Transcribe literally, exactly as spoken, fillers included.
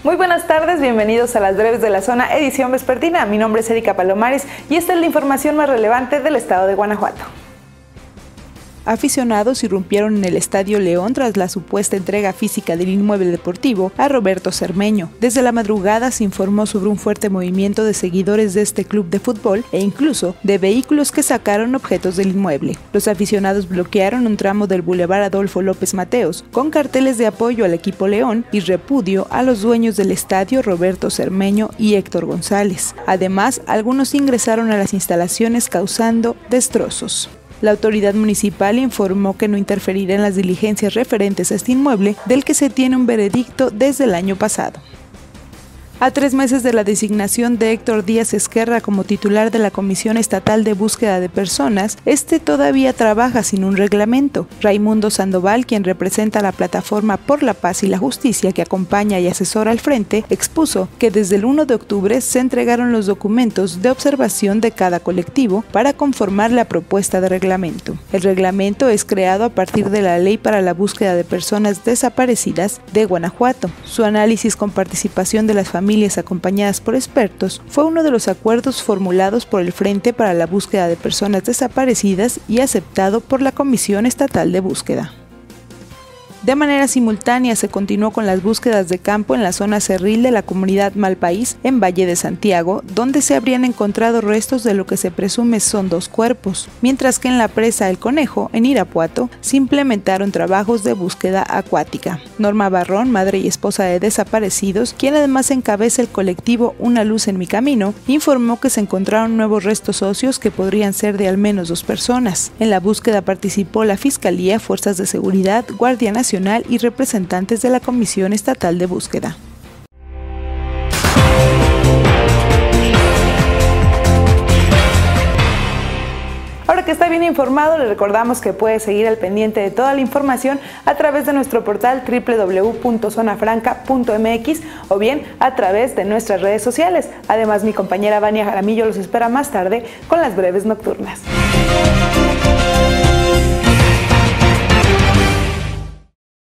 Muy buenas tardes, bienvenidos a las breves de la zona, edición vespertina. Mi nombre es Erika Palomares y esta es la información más relevante del estado de Guanajuato. Aficionados irrumpieron en el Estadio León tras la supuesta entrega física del inmueble deportivo a Roberto Cermeño. Desde la madrugada se informó sobre un fuerte movimiento de seguidores de este club de fútbol e incluso de vehículos que sacaron objetos del inmueble. Los aficionados bloquearon un tramo del Boulevard Adolfo López Mateos con carteles de apoyo al equipo León y repudio a los dueños del estadio Roberto Cermeño y Héctor González. Además, algunos ingresaron a las instalaciones causando destrozos. La autoridad municipal informó que no interferirá en las diligencias referentes a este inmueble, del que se tiene un veredicto desde el año pasado. A tres meses de la designación de Héctor Díaz Esquerra como titular de la Comisión Estatal de Búsqueda de Personas, este todavía trabaja sin un reglamento. Raimundo Sandoval, quien representa la Plataforma por la Paz y la Justicia que acompaña y asesora al frente, expuso que desde el primero de octubre se entregaron los documentos de observación de cada colectivo para conformar la propuesta de reglamento. El reglamento es creado a partir de la Ley para la Búsqueda de Personas Desaparecidas de Guanajuato. Su análisis con participación de las familias familias acompañadas por expertos fue uno de los acuerdos formulados por el Frente para la Búsqueda de Personas Desaparecidas y aceptado por la Comisión Estatal de Búsqueda. De manera simultánea se continuó con las búsquedas de campo en la zona cerril de la comunidad Malpaís, en Valle de Santiago, donde se habrían encontrado restos de lo que se presume son dos cuerpos, mientras que en la presa El Conejo, en Irapuato, se implementaron trabajos de búsqueda acuática. Norma Barrón, madre y esposa de desaparecidos, quien además encabeza el colectivo Una Luz en Mi Camino, informó que se encontraron nuevos restos óseos que podrían ser de al menos dos personas. En la búsqueda participó la Fiscalía, Fuerzas de Seguridad, Guardia Nacional y representantes de la Comisión Estatal de Búsqueda. Ahora que está bien informado, le recordamos que puede seguir al pendiente de toda la información a través de nuestro portal doble u doble u doble u punto zona franca punto m x o bien a través de nuestras redes sociales. Además, mi compañera Vania Jaramillo los espera más tarde con las breves nocturnas.